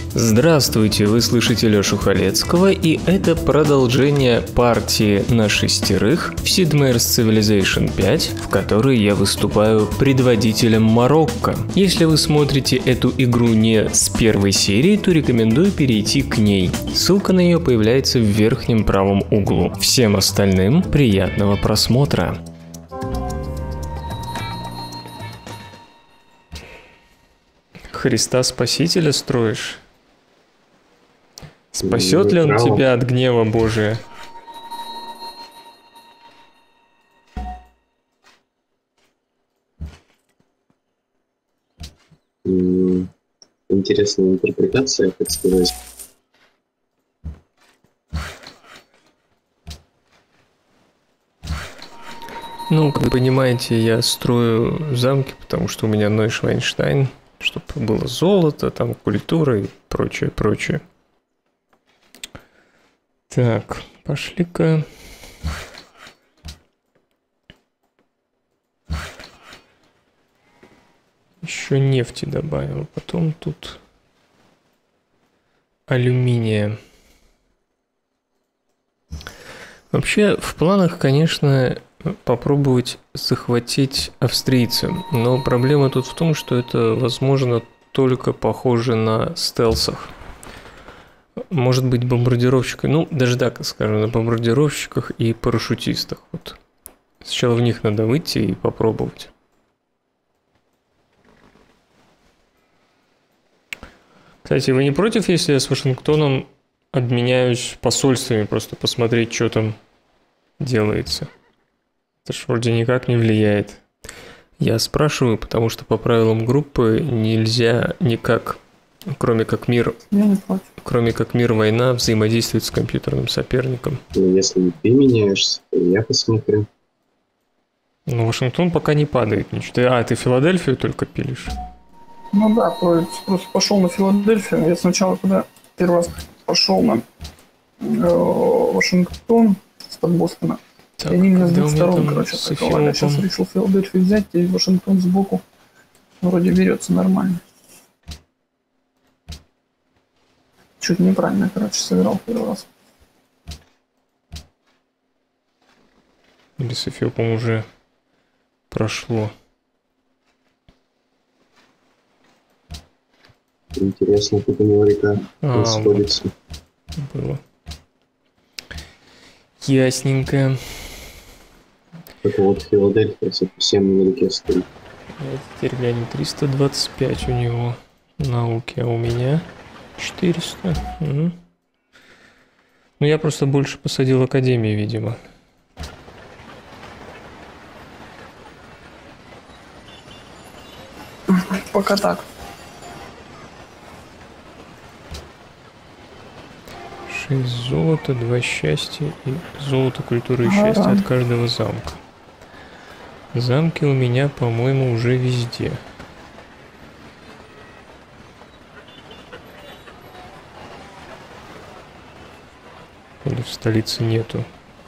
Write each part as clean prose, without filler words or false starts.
Здравствуйте, вы слышите Лёшу Халецкого, и это продолжение партии на шестерых в Sid Meier's Civilization 5, в которой я выступаю предводителем Марокко. Если вы смотрите эту игру не с первой серии, то рекомендую перейти к ней. Ссылка на нее появляется в верхнем правом углу. Всем остальным приятного просмотра. Христа Спасителя строишь? Спасет ли он тебя от гнева Божия? Интересная интерпретация, так сказать. Ну, как вы понимаете, я строю замки, потому что у меня Нойшвайнштайн, чтобы было золото, там культура и прочее, прочее. Так, пошли-ка. Еще нефти добавил, потом тут алюминия. Вообще, в планах, конечно, попробовать захватить австрийцев, но проблема тут в том, что это, возможно, только похоже на стелсах. Может быть, бомбардировщиках, ну, даже так, скажем, на бомбардировщиках и парашютистах. Вот. Сначала в них надо выйти и попробовать. Кстати, вы не против, если я с Вашингтоном обменяюсь посольствами, просто посмотреть, что там делается? Это ж вроде никак не влияет. Я спрашиваю, потому что по правилам группы нельзя никак, кроме как мир, война, взаимодействовать с компьютерным соперником. Ну, если ты меняешься, то я посмотрю. Ну, Вашингтон пока не падает ничего. Ты Филадельфию только пилишь? Ну да, просто пошел на Филадельфию. Я сначала, когда первый раз пошел на Вашингтон из-под Бостона, Так, и они меня с двух сторон, короче, атаковали. Я сейчас решил Филадельфию взять, и Вашингтон сбоку вроде берется нормально. Чуть неправильно, короче, сыграл первый раз. Или София, по-моему, уже прошло. Интересно, как у него река расходится. Вот. Было. Ясненько. Это вот Филадельфия совсем на реке стоит. Теперь глянем, 325 у него науки, а у меня 400. Угу. Ну, я просто больше посадил академии, видимо. Пока так. 6 золота, 2 счастья и золото, культуры и счастья от каждого замка. Замки у меня, по-моему, уже везде. Или в столице нету.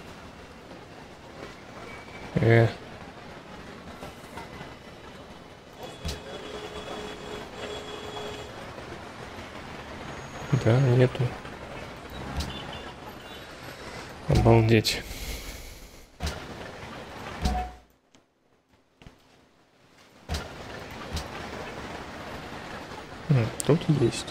Да, нету. Обалдеть. Тут есть.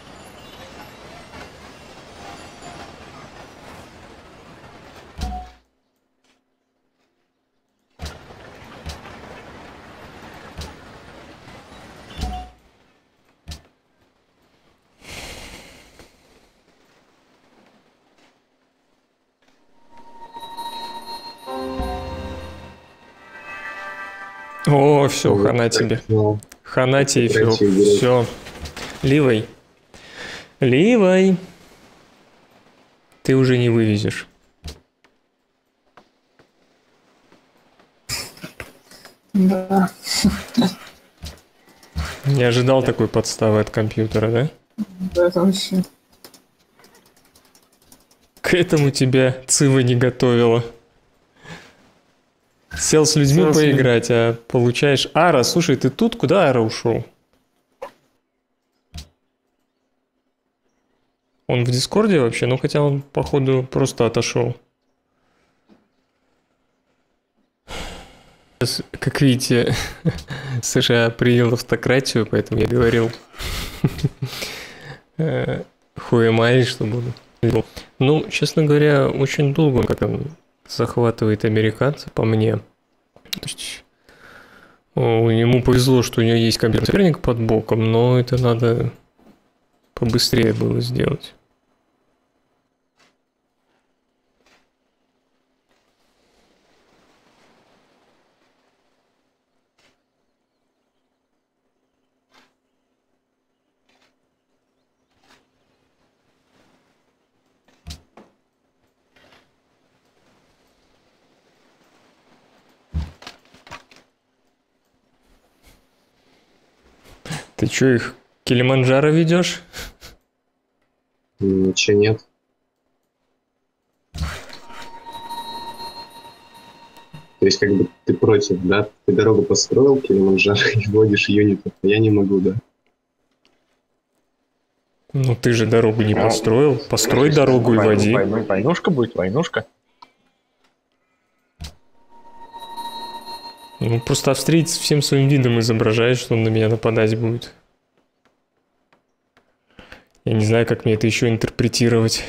О, все, хана тебе. Хана тебе, Эфиоп. Все. Ливай. Ливай. Ты уже не вывезешь. Да. Не ожидал такой подставы от компьютера, да? Да, это вообще. К этому тебя Цива не готовила. Сел с людьми поиграть, а получаешь... Ара, слушай, ты тут? Куда Ара ушел? Он в Дискорде вообще? Ну, хотя он, походу, просто отошел. Как видите, США принял автократию, поэтому я говорил хуемай, что буду. Ну, честно говоря, очень долго как он захватывает американцев, по мне. То есть ему повезло, что у него есть соперник под боком, но это надо побыстрее было сделать. Ты чё, их Килиманджаро ведешь? Ничего нет. То есть, как бы ты против, да? Ты дорогу построил, Килиманджаро, и вводишь юнитов, а я не могу, да? Ну ты же дорогу не построил. Построй дорогу и води. Войнушка будет, войнушка. Ну просто австриец всем своим видом изображает, что он на меня нападать будет. Я не знаю, как мне это еще интерпретировать.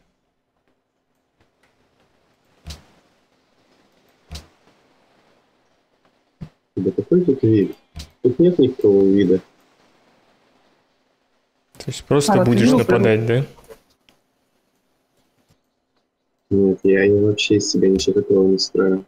Да какой тут вид? Тут нет никакого вида. То есть просто будешь нападать, да? Нет, я вообще из себя ничего такого не строю.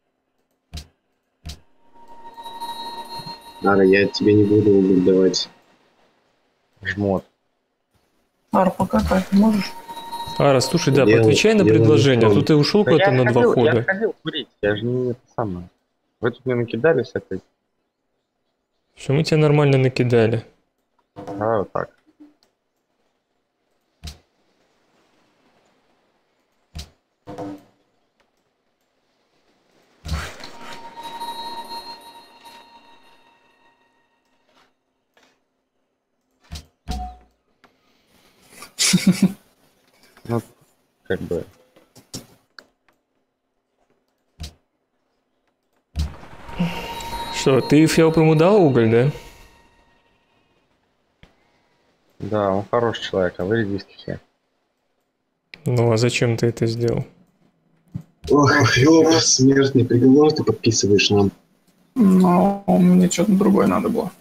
Ара, я тебе не буду уголь давать. Жмот. Ар, покакать можешь? Ара, слушай, да, Делал- поотвечай на делал предложение, а не то ты ушел Да куда-то я на два ходил, хода. Я ходил курить, я же не это самое. Вы тут мне накидались опять. Все, мы тебя нормально накидали. Давай вот так. Ну, как бы... Что, ты Феоп ему дал уголь, да? Да, он хороший человек, а вы редиски все. Ну а зачем ты это сделал? Ох, ёп, смертный приговор ты подписываешь нам. Но мне что-то другое надо было.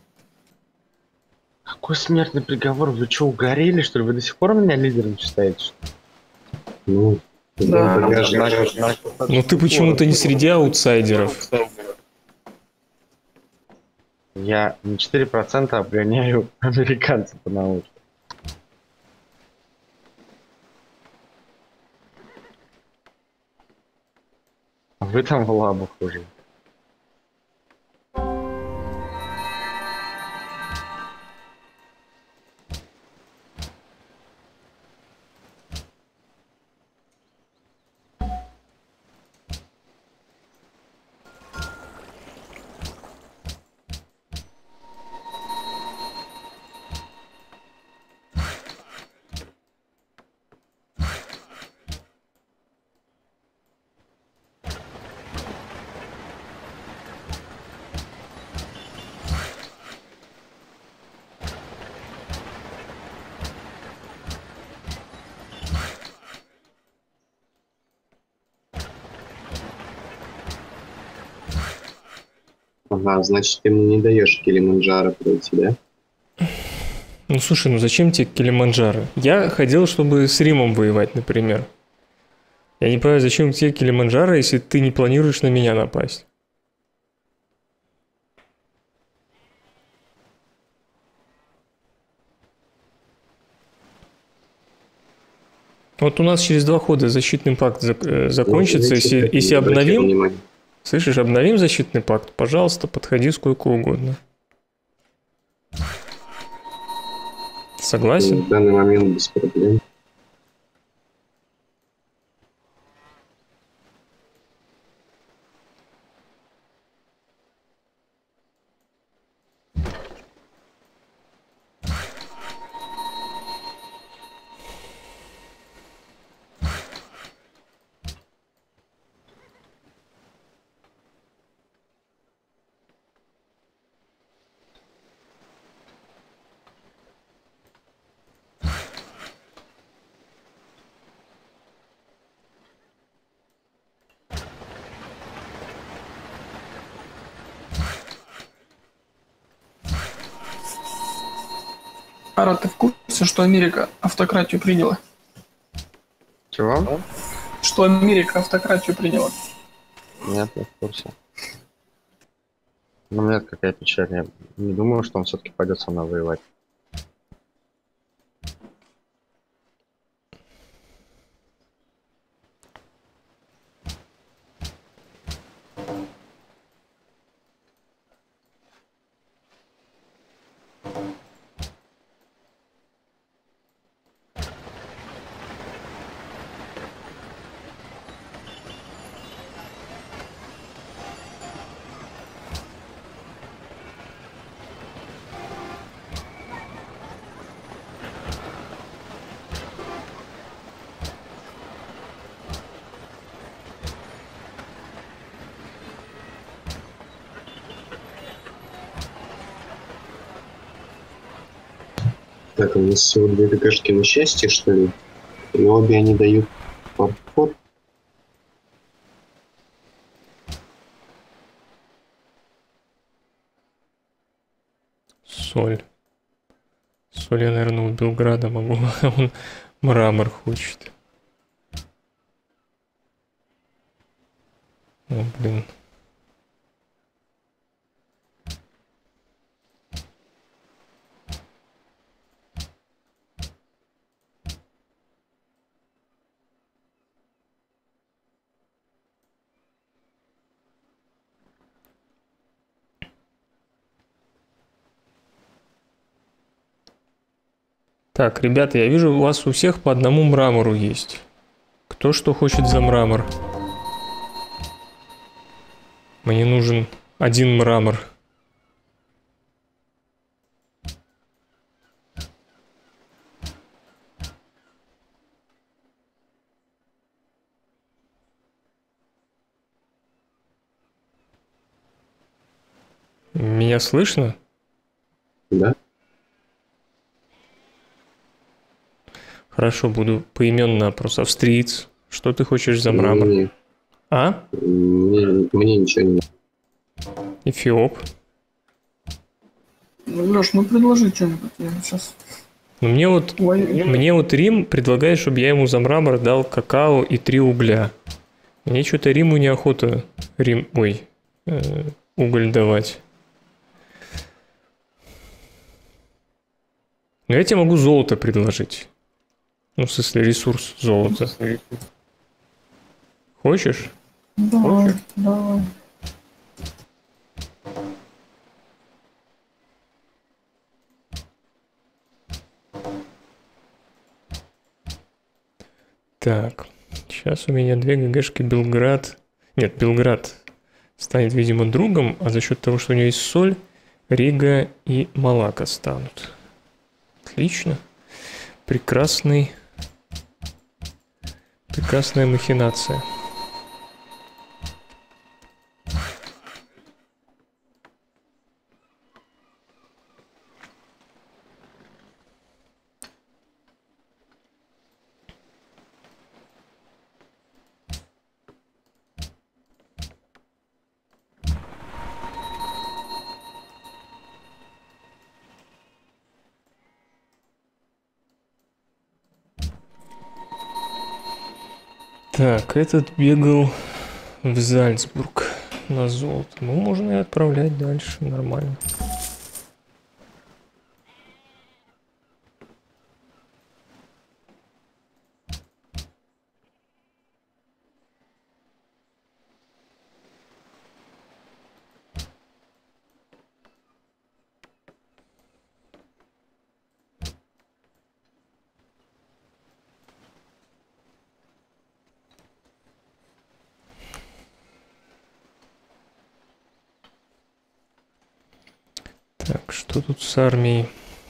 Какой смертный приговор? Вы что, угорели, что ли? Вы до сих пор меня лидером считаете? Что ли? Ну, Да. Ну ты почему-то не среди аутсайдеров. Я на 4% обгоняю американцев по науке. А вы там в лабах уже. Ага, значит, ты ему не даешь Килиманджаро пройти, да? Ну слушай, ну зачем тебе Килиманджаро? Я ходил, чтобы с Римом воевать, например. Я не понимаю, зачем тебе Килиманджаро, если ты не планируешь на меня напасть? Вот у нас через 2 хода защитный пакт закончится. Если обновим, слышишь, обновим защитный пакт, пожалуйста, подходи сколько угодно. Согласен? В данный момент без проблем. Ара, ты в курсе, что Америка автократию приняла? Чего? Что Америка автократию приняла? Нет, я в курсе. Но у меня какая печаль. Я не думаю, что он все-таки пойдет со мной воевать. Так, у нас всего 2 ГГшки на счастье, что ли? И обе они дают фарфор. Соль. Соль я, наверное, у Белграда могу, а он мрамор хочет. О, блин. Так, ребята, я вижу, у вас у всех по одному мрамору есть. Кто что хочет за мрамор? Мне нужен 1 мрамор. Меня слышно? Да? Хорошо, буду поименно опрос. Австриец, что ты хочешь за мрамор? Мне, А? мне ничего не надо. Эфиоп. Леш, ну предложи что-нибудь, я сейчас... Но мне вот Рим предлагает, чтобы я ему за мрамор дал какао и 3 угля. Мне что-то Риму неохота уголь давать. Но я тебе могу золото предложить. Ну, в смысле, ресурс золота. Хочешь? Давай, давай. Так, сейчас у меня 2 ГГшки Белград. Нет, Белград станет, видимо, другом, а за счет того, что у него есть соль, Рига и Малака станут. Отлично. Прекрасная махинация. Так, этот бегал в Зальцбург на золото. Ну, можно и отправлять дальше, нормально. Так, что тут с армией?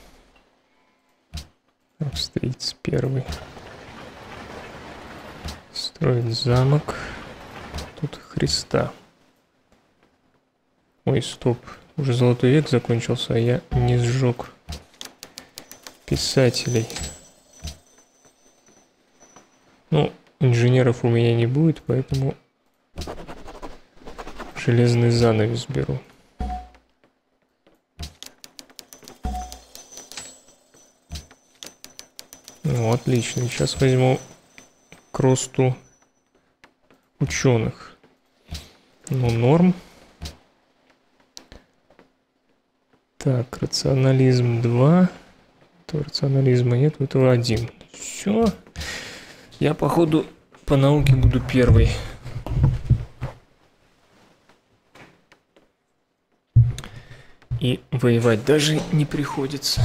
Австриец первый. Строит замок. Тут Христа. Ой, стоп. Уже золотой век закончился, а я не сжег писателей. Ну, инженеров у меня не будет, поэтому железный занавес беру. Ну, отлично. Сейчас возьму к росту ученых. Ну, норм. Так, рационализм 2. То рационализма нет, у этого 1. Все. Я, походу, по науке буду первый. И воевать даже не приходится.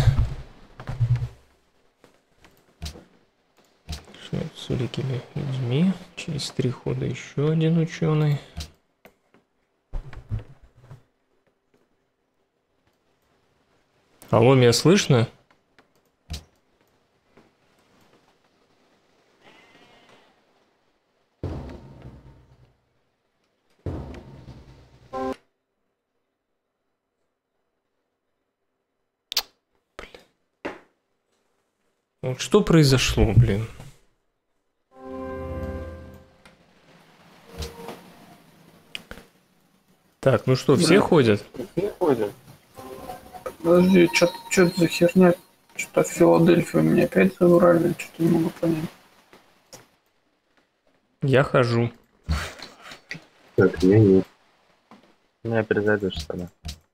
Что это с великими людьми? Через 3 хода еще один ученый. Алло, меня слышно? Вот что произошло, блин? Так, ну что, все ходят? Подожди, что это за херня? Что-то в Филадельфию меня опять забрали, что-то не могу понять. Я хожу. Так, я нет. Не перезайдешь тогда.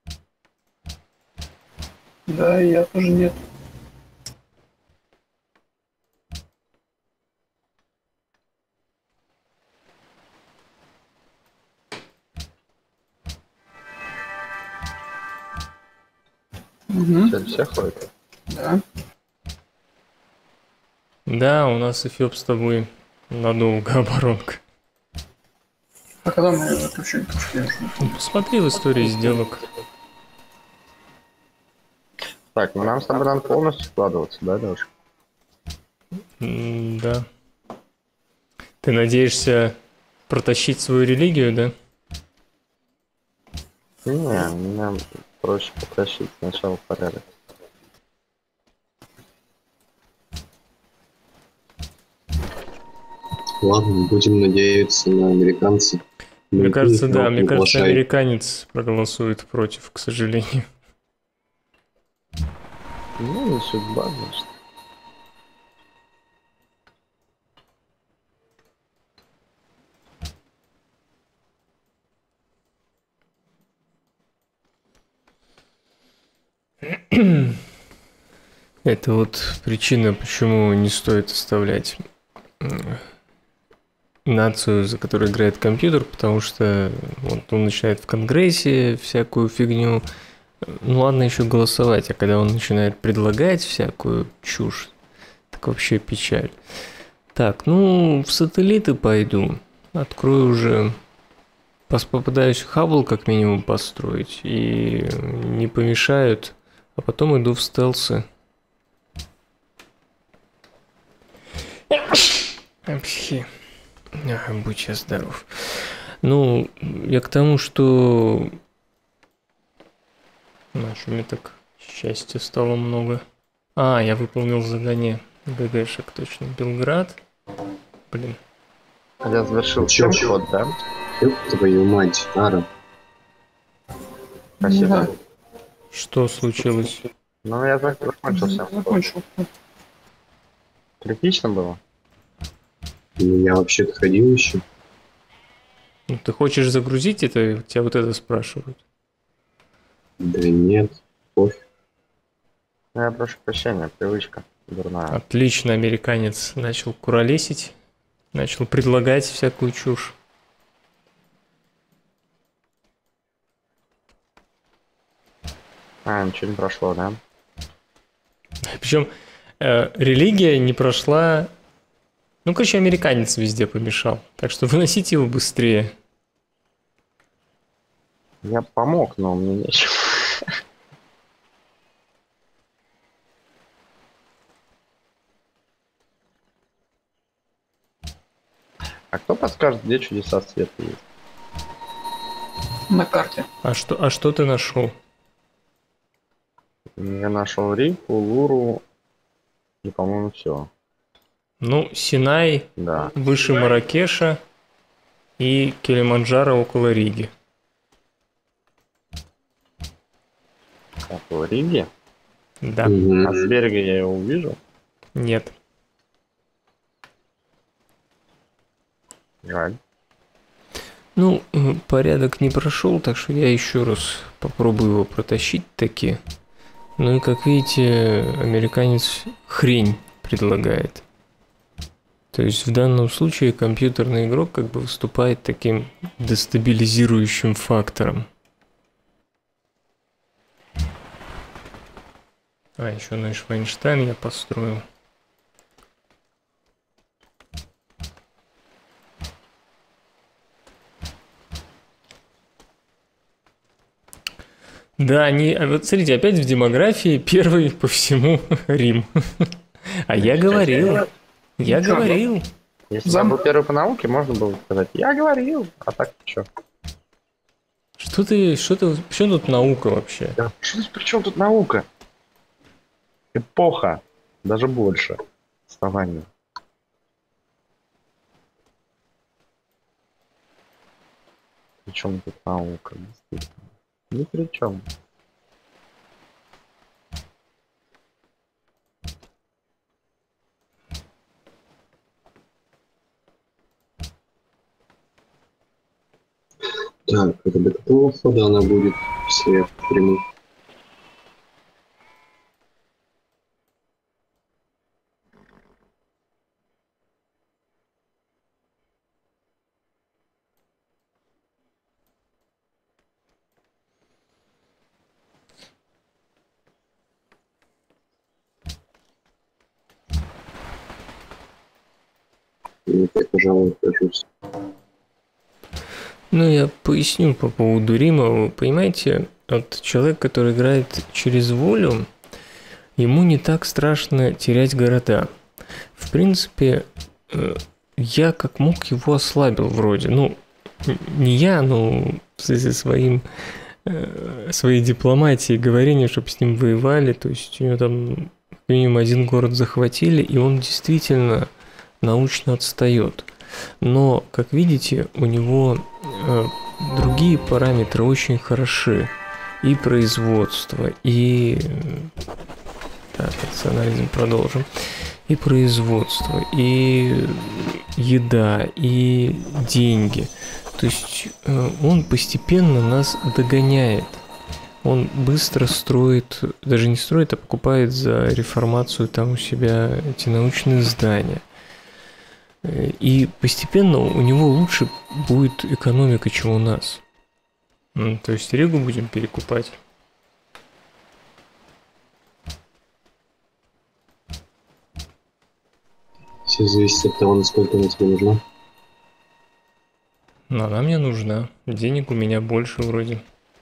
Да, и я тоже нет. Угу, Теперь все ходят. да. Да, у нас Эфиоп с тобой надолго оборонка. А когда мы это вообще не пошли? Ну, посмотри в истории сделок. Так, ну нам с тобой надо полностью складываться, да, Лёш? Да. Ты надеешься протащить свою религию, да? Не, мне проще потащить сначала порядок. Ладно, будем надеяться на американцев. Мне кажется, да, мне кажется, Приглашай. американец проголосует против, к сожалению. Ну, не судьба, значит. Это вот причина, почему не стоит оставлять нацию, за которой играет компьютер, потому что вот он начинает в Конгрессе всякую фигню. Ну ладно еще голосовать, а когда он начинает предлагать всякую чушь, так вообще печаль. Так, ну в сателлиты пойду. Открою уже. Попытаюсь Хаббл как минимум построить. И не помешают. А потом иду в стелсы. Психи. Будь сейчас здоров. Ну, я к тому, что... Что мне так счастья стало много. Я выполнил задание ГГшек, точно. Белград. Блин. Я завершил Чё? ход, да? Ёб твою мать, Ара. Спасибо. Да, Что случилось? Ну, я закончил всем. закончил. Критично было? Ну, я вообще-то ходил еще. Ну, ты хочешь загрузить это? Тебя вот это спрашивают. Да нет, пофиг. Ну, я прошу прощения, привычка дурная. Отлично, американец начал куролесить. Начал предлагать всякую чушь. Ничего не прошло, да? Причем религия не прошла. Ну, короче, американец везде помешал. Так что выносите его быстрее. Я помог, но мне нечего. А кто подскажет, где чудеса света есть? На карте. А что ты нашел? Я нашел Рику, Луру и, по-моему, все. Ну, Синай Да. выше Маракеша и Килиманджаро около Риги. Так, в Риге. Да. Мгм. А с берега я его увижу. Нет. Жаль. Ну, порядок не прошел, так что я еще раз попробую его протащить таки. Ну и, как видите, американец хрень предлагает. То есть в данном случае компьютерный игрок как бы выступает таким дестабилизирующим фактором. А, еще Нейшвайнштайн я построил. Да, они... Вот смотрите, опять в демографии первый по всему Рим. А я говорил. Я говорил. Если бы я был первый по науке, можно было сказать, я говорил, а так что? Что тут наука вообще? Да, при чем тут наука? Эпоха, даже больше. Основание. При чем тут наука? Действительно. Ни при чем. Так, это до какого хода она будет все прямых? Я, пожалуй, окажусь. Ну, я поясню по поводу Рима. Вы понимаете, вот человек, который играет через волю, ему не так страшно терять города. В принципе, я как мог его ослабил вроде. Ну, не я, но в связи своей дипломатией, говорением, чтобы с ним воевали. То есть у него там минимум один город захватили, и он действительно научно отстает. Но, как видите, у него другие параметры очень хороши. И производство, и... Так, с анализом продолжим. И производство, и еда, и деньги. То есть он постепенно нас догоняет. Он быстро строит, даже не строит, а покупает за реформацию там у себя эти научные здания. И постепенно у него лучше будет экономика, чем у нас. То есть Ригу будем перекупать. Все зависит от того, насколько она тебе нужна. Но она мне нужна. Денег у меня больше вроде.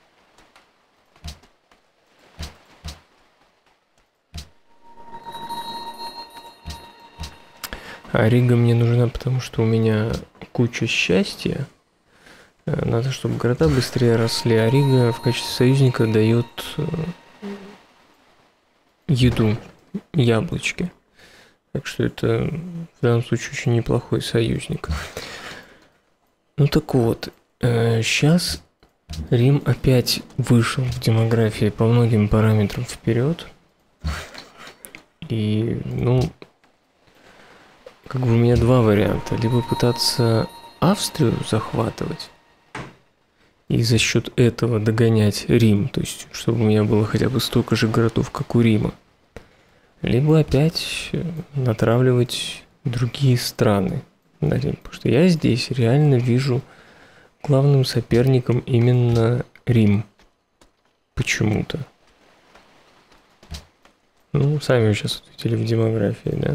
А Рига мне нужна, потому что у меня куча счастья. Надо, чтобы города быстрее росли, а Рига в качестве союзника дает еду, яблочки. Так что это в данном случае очень неплохой союзник. Ну так вот, сейчас Рим опять вышел в демографии по многим параметрам вперед. И, ну, как бы у меня два варианта. Либо пытаться Австрию захватывать и за счет этого догонять Рим, то есть чтобы у меня было хотя бы столько же городов, как у Рима. Либо опять натравливать другие страны на Рим. Потому что я здесь реально вижу главным соперником именно Рим. Почему-то. Ну, сами вы сейчас ответили в демографии, да?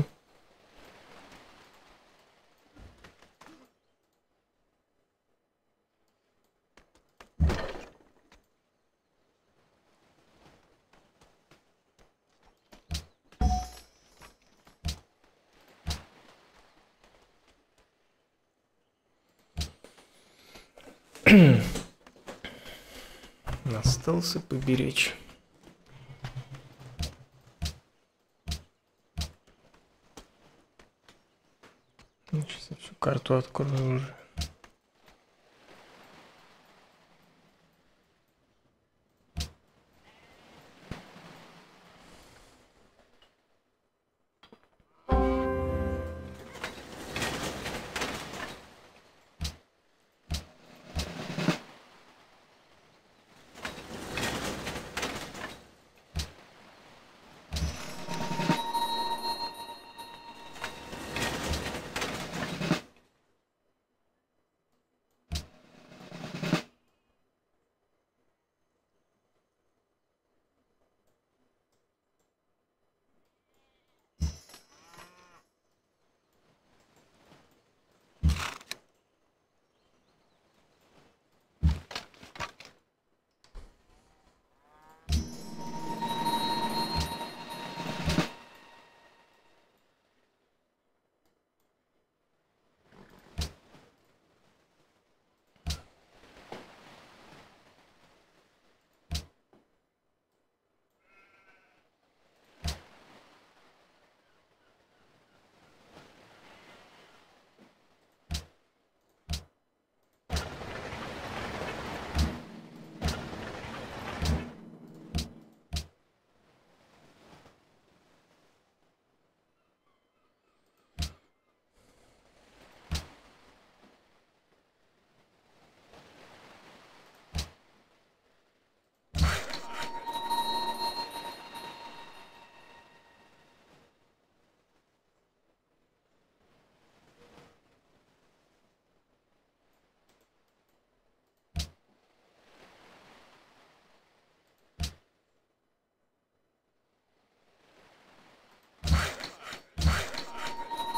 Остался поберечь. Сейчас я всю карту открою уже.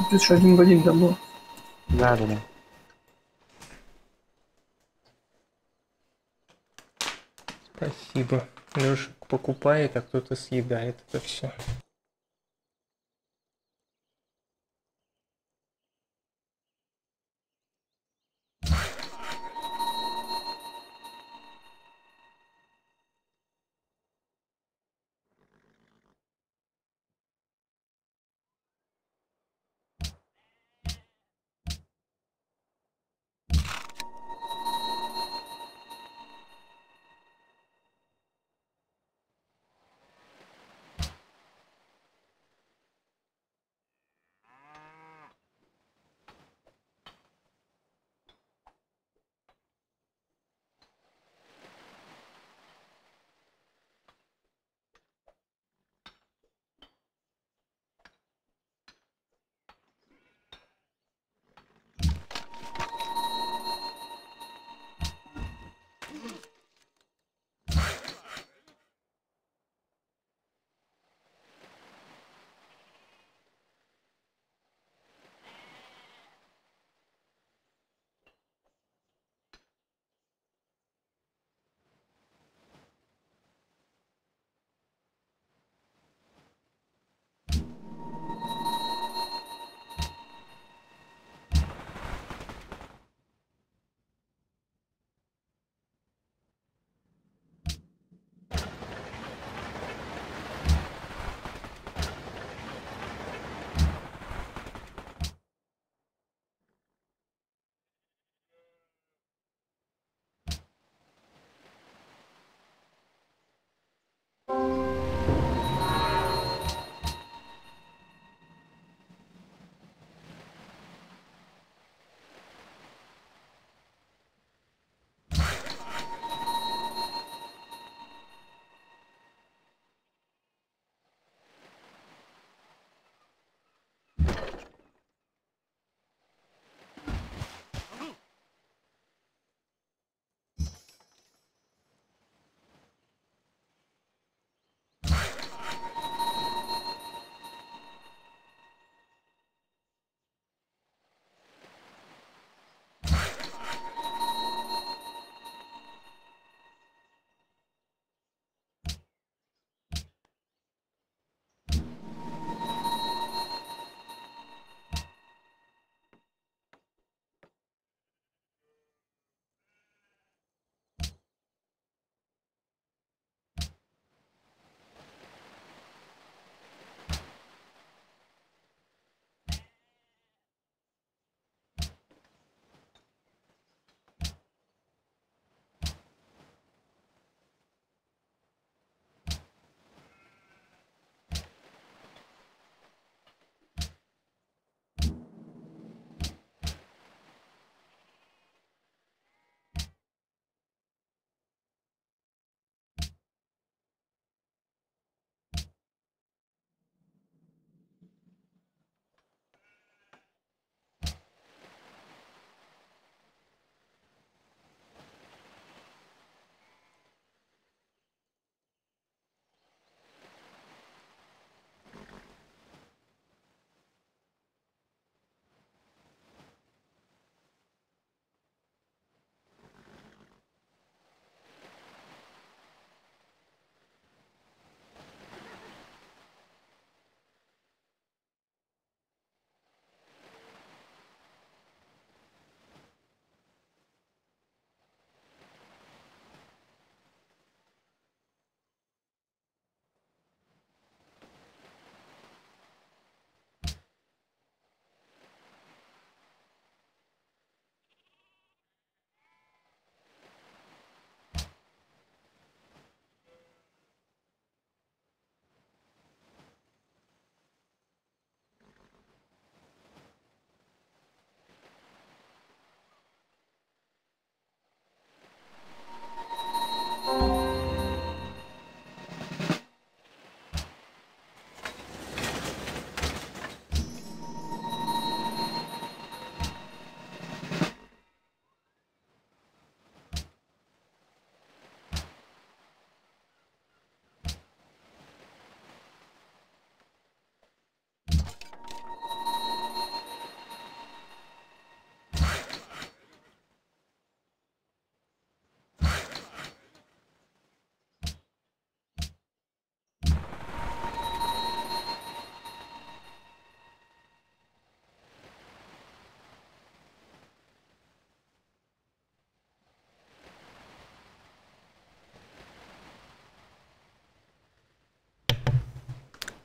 пишешь 1 в 1, да, было. Да, да, да. Спасибо. Леша покупает, а кто-то съедает это все.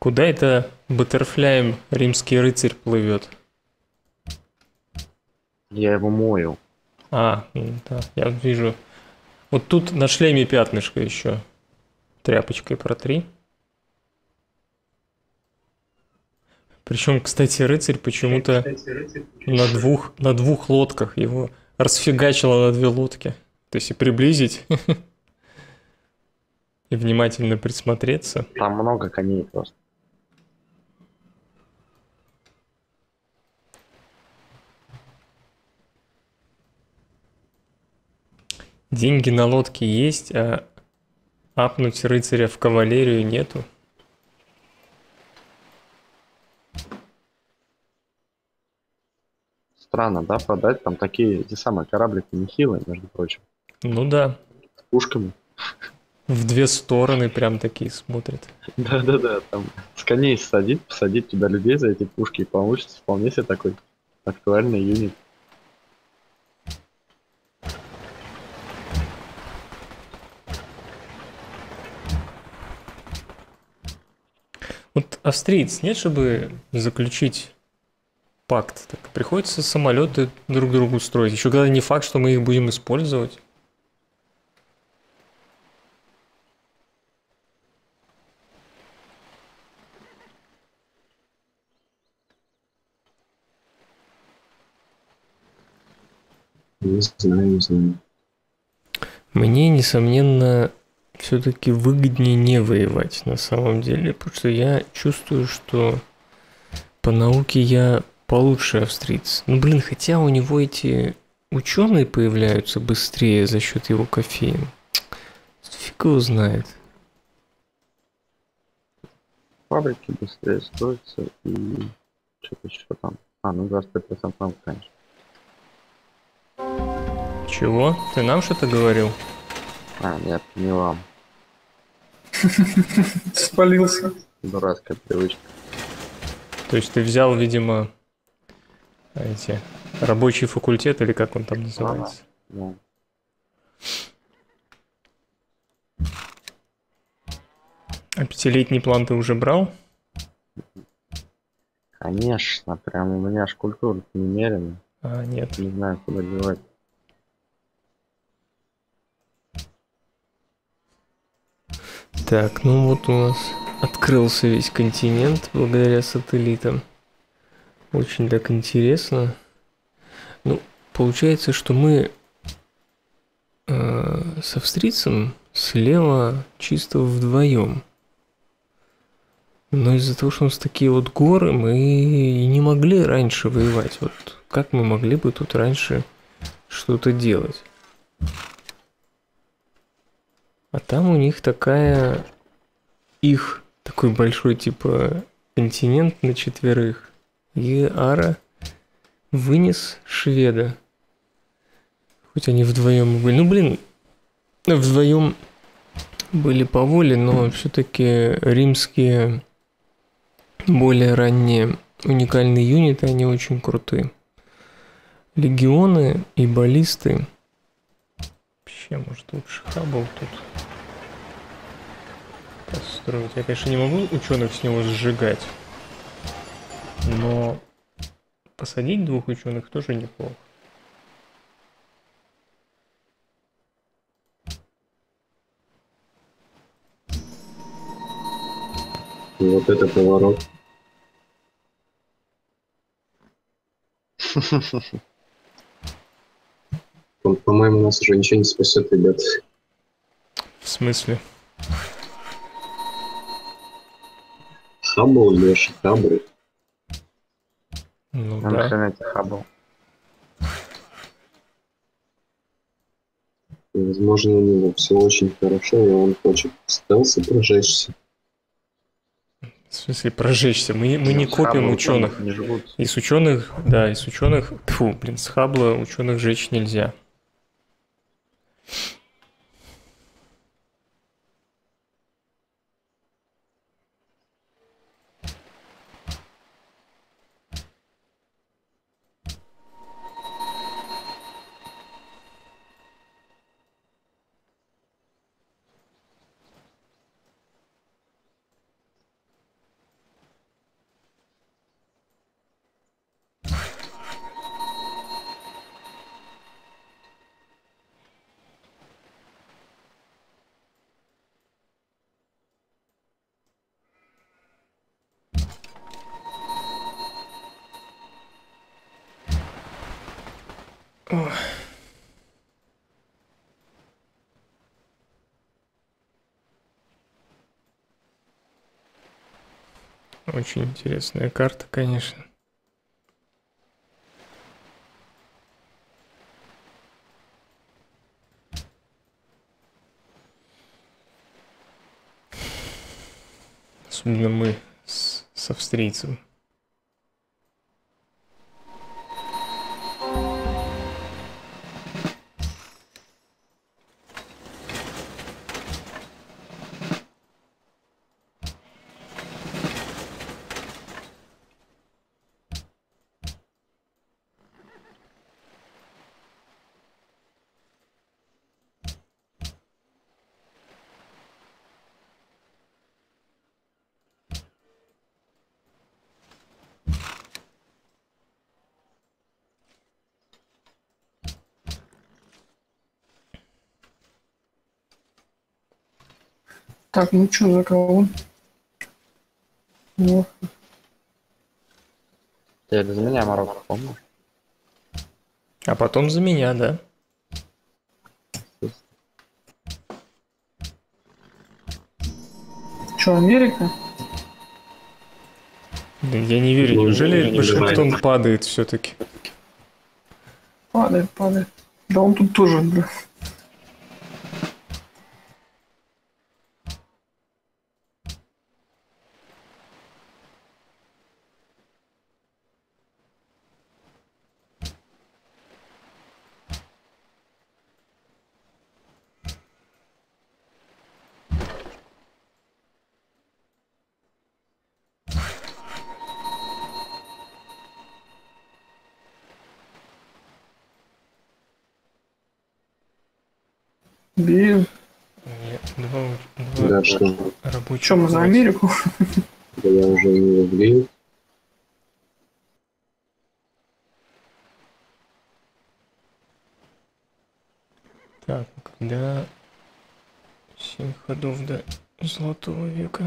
Куда это баттерфляем римский рыцарь плывет? Я его мою. Да, я вижу. Вот тут на шлеме пятнышко еще. Тряпочкой протри. Причем, кстати, рыцарь почему-то на двух лодках. Его расфигачило на две лодки. То есть и приблизить, и внимательно присмотреться. Там много коней просто. Деньги на лодке есть, а апнуть рыцаря в кавалерию нету. Странно, да, продать там такие, эти самые кораблики нехилые, между прочим. Ну да, С пушками. в две стороны прям такие смотрят. Да-да-да, там с коней посадить туда людей за эти пушки, и получится вполне себе такой актуальный юнит. Вот австриец нет, чтобы заключить пакт. Так приходится самолеты друг другу строить. Еще когда не факт, что мы их будем использовать. Не знаю, не знаю. Мне, несомненно, все-таки выгоднее не воевать на самом деле, потому что я чувствую, что по науке я получше австриец. Ну, блин, хотя у него эти ученые появляются быстрее за счет его кофеина. Фиг его знает. Фабрики быстрее строятся и что-то еще там. Ну 25% нам, конечно. Чего? Ты нам что-то говорил? Нет, не вам. Спалился. Дурацкая привычка. То есть ты взял, видимо, эти рабочий факультет, или как он там называется? Ну, А пятилетний план ты уже брал? конечно, прям у меня аж культура немерено. Нет. Не знаю, куда девать. Так, ну вот у нас открылся весь континент благодаря сателлитам. Очень так интересно. Ну, получается, что мы с австрийцем слева чисто вдвоем. Но из-за того, что у нас такие вот горы, мы и не могли раньше воевать. Вот как мы могли бы тут раньше что-то делать? А там у них их такой большой типа континент на четверых. И Ара вынес шведа. Хоть они вдвоем были. Ну, блин, вдвоем были по воле, но все-таки римские более ранние уникальные юниты, они очень крутые. Легионы и баллисты. Вообще, может, лучше Хаббл тут построить. Я, конечно, не могу ученых с него сжигать, но посадить двух ученых тоже неплохо. Вот это поворот. По-моему, нас уже ничего не спасет, ребят. В смысле? Хаббл, Леша, Хаббл. Ну На да. интернете Хаббл. Возможно, у него все очень хорошо, и он хочет стелса прожечься. В смысле прожечься? Мы не копим ученых. Не живут. И с ученых, тьфу, блин, с Хаббла ученых жечь нельзя. Ох. Очень интересная карта, конечно. Особенно мы с австрийцем. Так, ну что, за кого? Вот. Ты это за меня, Марокко, помнишь? А потом за меня, да? Что, Америка? Да я не верю, Ну, неужели не Вашингтон бывает. падает все-таки? Падает, падает. Да он тут тоже, бля. Бей. Нет, два Да, что? рабочих. Что, мы за хватит. Америку? Да я уже не люблю. Так, когда 7 ходов до Золотого века.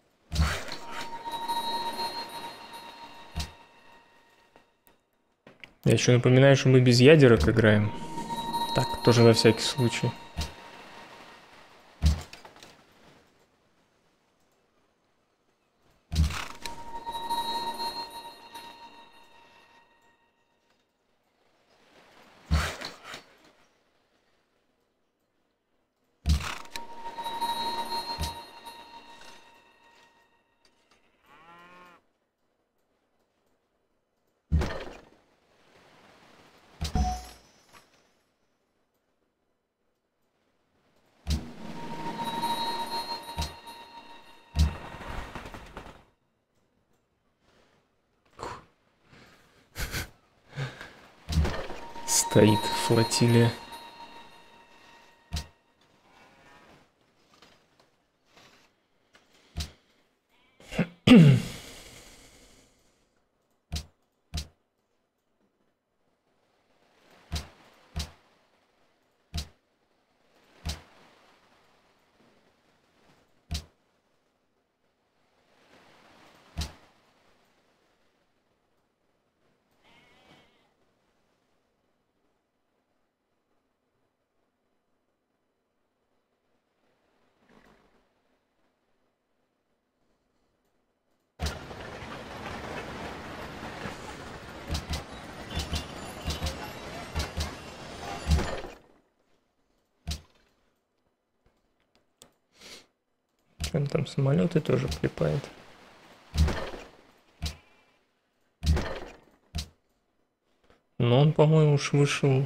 Я еще напоминаю, что мы без ядерок играем. Так, тоже на всякий случай. Стоит флотилия. Он там самолеты тоже клепает. Но он, по-моему, уж вышел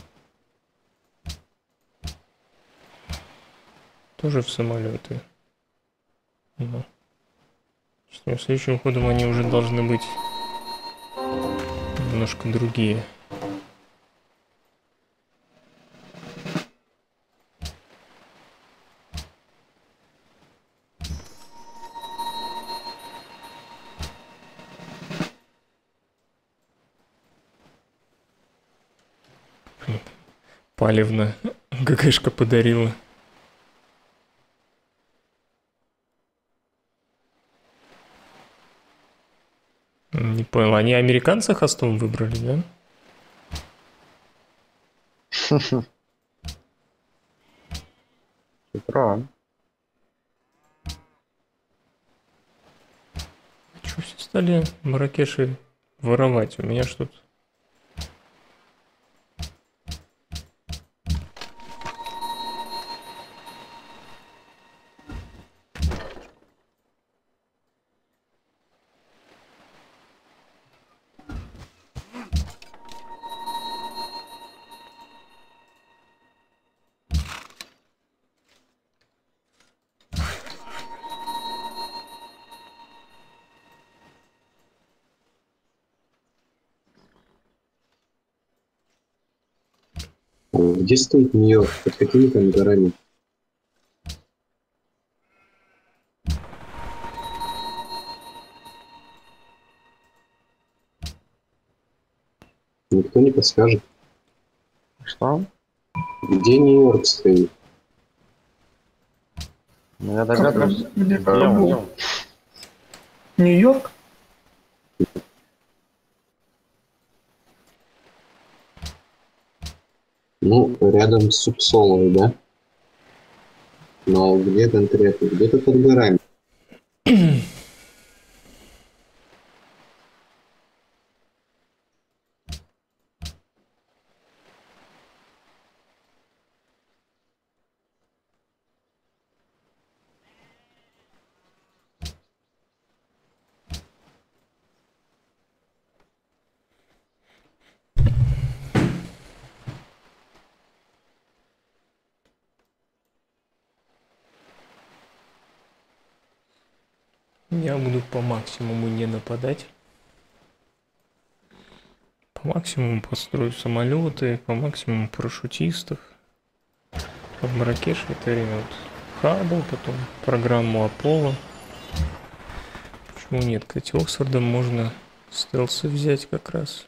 тоже в самолеты. Но следующим ходом они уже должны быть немножко другие. Палевно ГГшка подарила. Не понял, они американца хостом выбрали, да? Ты прав. Что все стали маракеши воровать? У меня что-то... Где стоит Нью-Йорк? Под какими там горами? Никто не подскажет. Что? Где Нью-Йорк стоит? Ну, я Как, догадываюсь. где кто Где был? он? Нью-Йорк? Ну, рядом с Супсолой, да? Но где конкретно? Где-то под горами. Я буду по максимуму не нападать. По максимуму построю самолеты, по максимуму парашютистов. А в Маракеше это время вот Хаббл, потом программу Аполло. Почему нет? Кстати, Оксфордом можно стелсы взять как раз.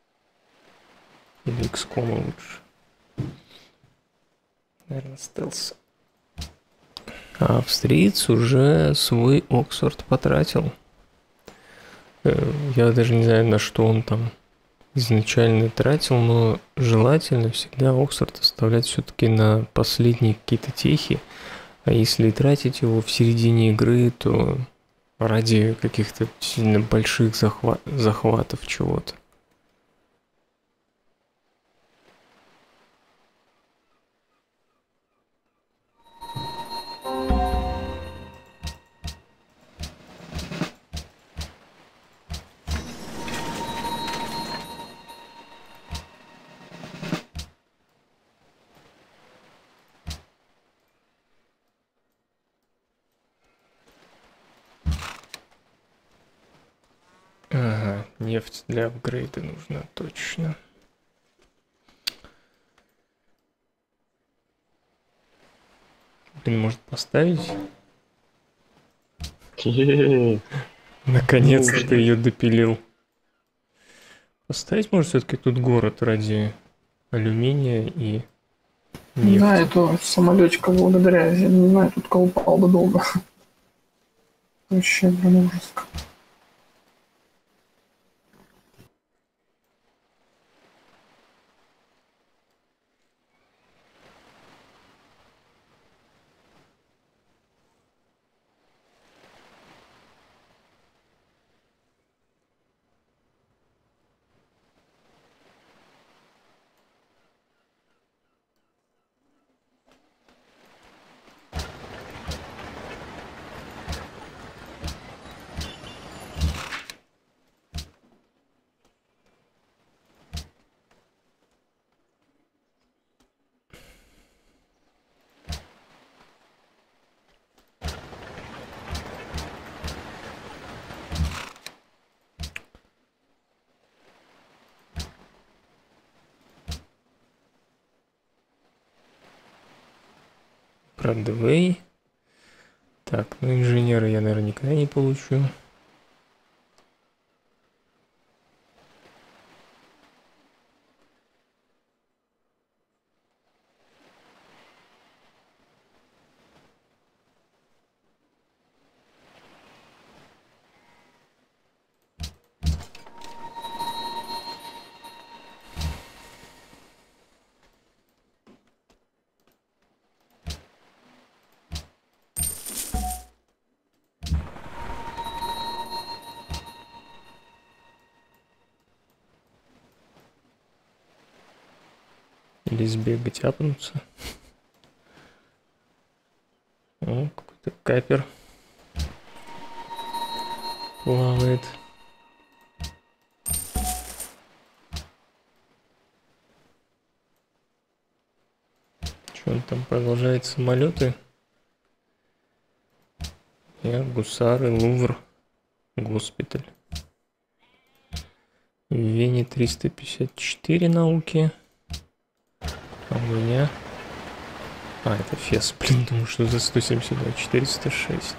Или XCOM лучше. Наверное, стелс. А австриец уже свой Оксфорд потратил. Я даже не знаю, на что он там изначально тратил, но желательно всегда Оксфорд оставлять все-таки на последние какие-то техи. А если и тратить его в середине игры, то ради каких-то сильно больших захватов чего-то. Ага, нефть для апгрейда нужна, точно. Блин, может поставить? Наконец-то ты ее допилил. Поставить, может, все-таки тут город ради алюминия и нефти. Да, это самолетчика благодаря, я не знаю, тут колупал бы долго. Вообще, блин, ужас. Бродвей. Так, ну инженера я, наверное, никогда не получу. Или сбегать, апнуться. О, какой-то капер плавает. Что он там продолжает самолеты? Я гусары, Лувр, госпиталь. В Вене 354 науки. А у меня... А, это Фес, блин, думаю, что за 172, 406.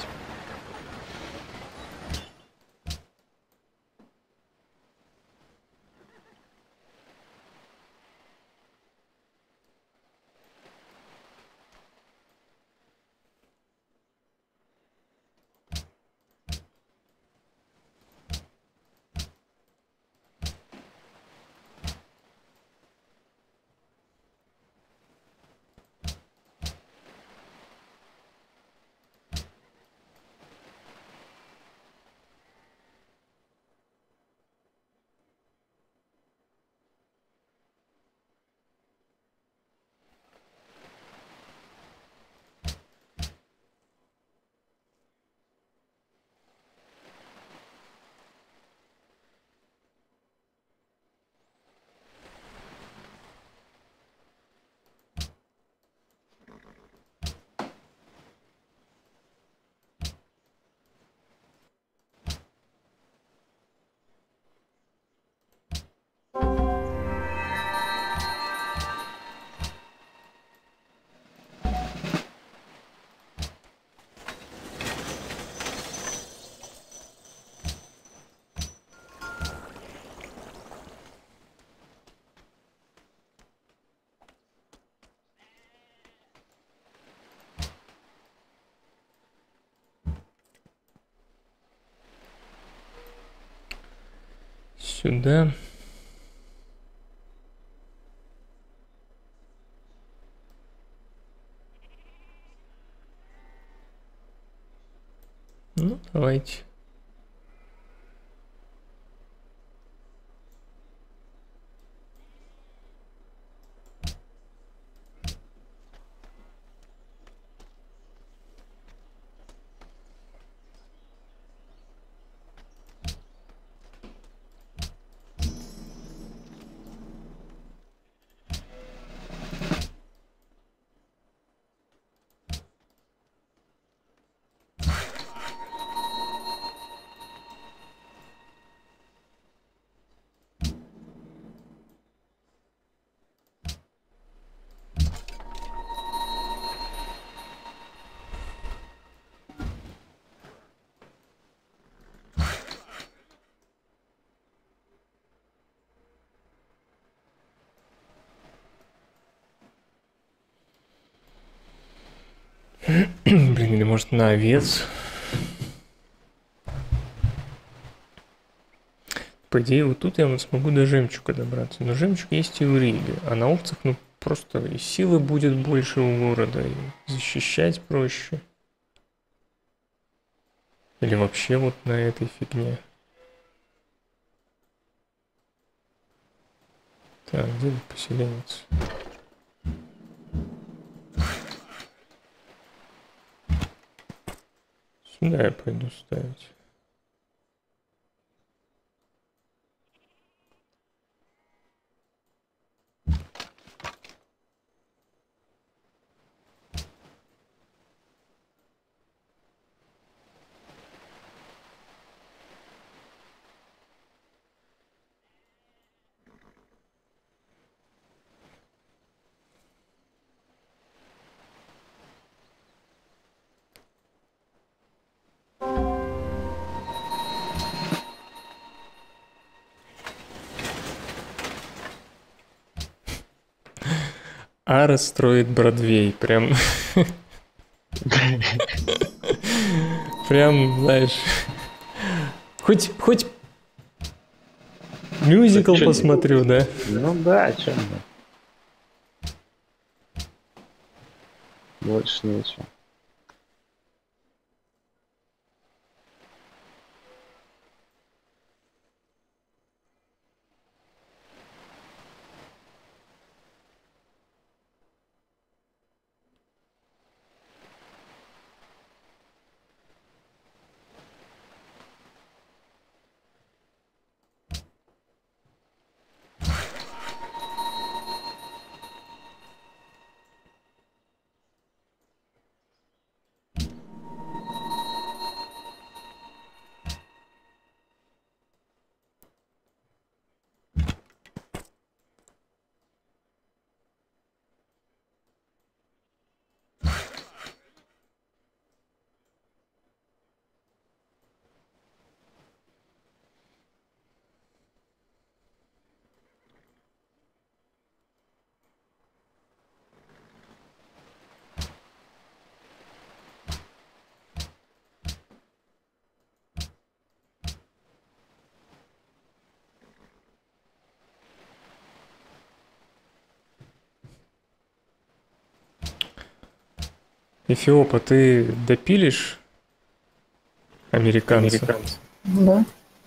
Сюда. Ну, давайте. Блин, или может на овец? По идее, вот тут я вот смогу до жемчуга добраться. Но жемчуг есть и у Риги. А на овцах, ну, просто и силы будет больше у города, и защищать проще. Или вообще вот на этой фигне. Так, где тут поселенец? Сюда я пойду ставить. Ара строит Бродвей, прям... Прям, знаешь... Хоть мюзикл посмотрю, да? Ну да, о чем да. Больше нечего. Эфиопа, ты допилишь американца? Да.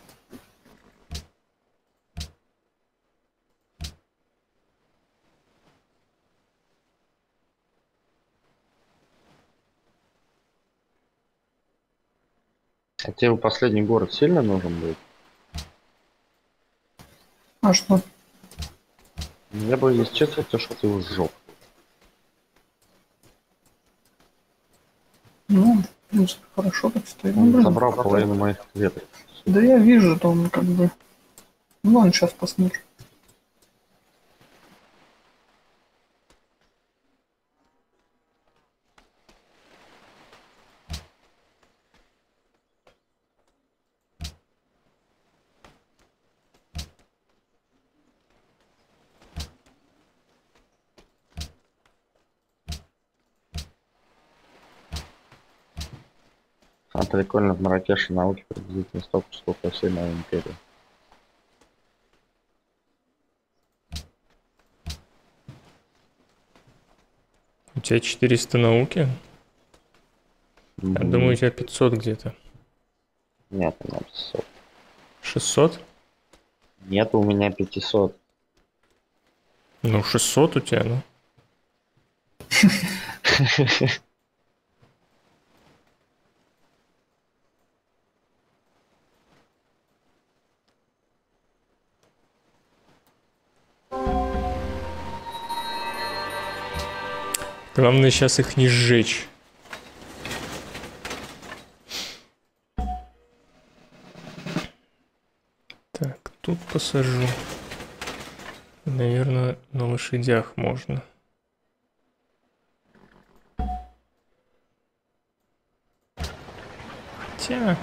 А тебе последний город сильно нужен будет? А что? Я бы, если честно, хотел, чтобы ты его сжег. Ну, в принципе, хорошо так стоит. Ну, Он блин, забрал половину моих веток. да я вижу, то он как бы... Ну, ладно, сейчас посмотрю. А прикольно, в Маракеше науки приблизительно столько, сколько всей моей империи. У тебя 400 науки? Я думаю, у тебя 500 где-то. Нет, у меня 500. 600? Нет, у меня 500. Ну, 600 у тебя, ну. Главное сейчас их не сжечь. Так, тут посажу. Наверное, на лошадях можно. Хотя...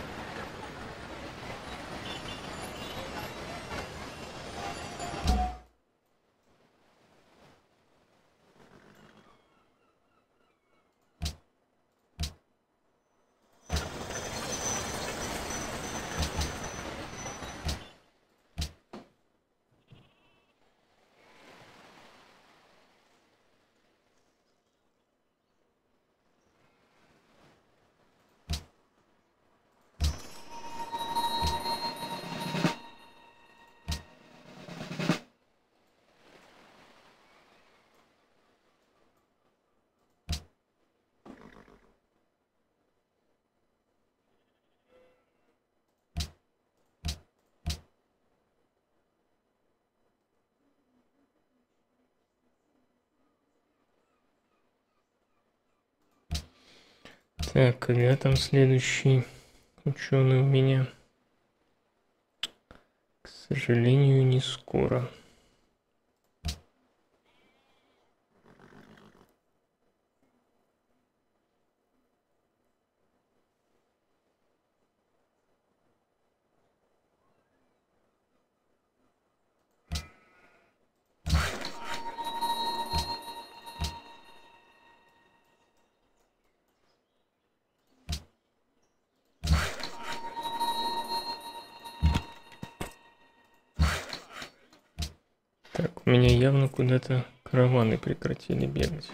Так, когда там следующий ученый у меня? К сожалению, не скоро. Так, у меня явно куда-то караваны прекратили бегать.